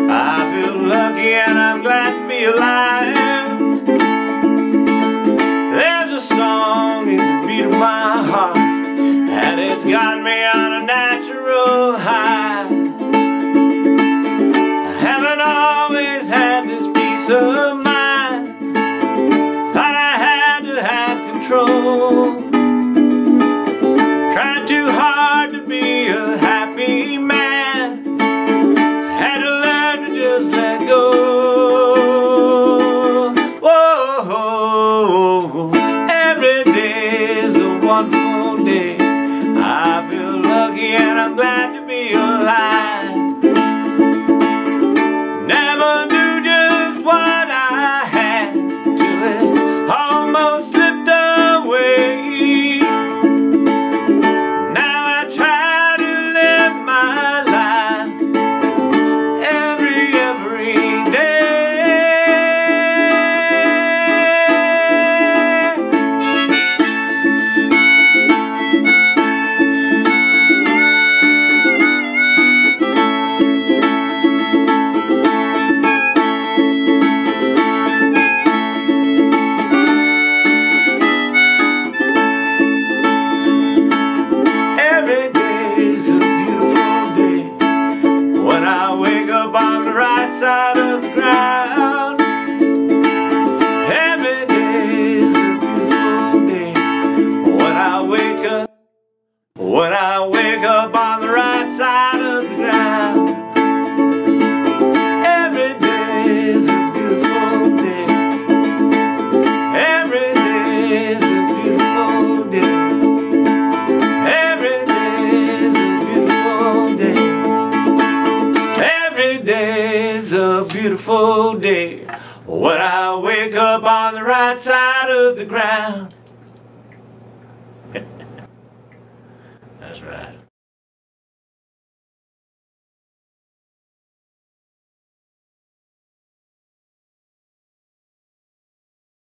I feel lucky and I'm glad to be alive. There's a song in the beat of my heart, and it's got me on a natural high. I haven't always had this peace of mind, thought I had to have control. Tried too hard to be a happy man, had to learn to just let go. Whoa, every day is a wonderful day. I feel lucky and I'm glad to be alive. Never knew just what I had till it almost slipped away. Now I try to live my life every day. Every day is a beautiful day when I wake up on the right side of the ground. Every day is a beautiful day when I wake up on the right side of the ground. Every day is a beautiful day. Every day is a beautiful day. Every day's a beautiful day when I wake up on the right side of the ground. That's right.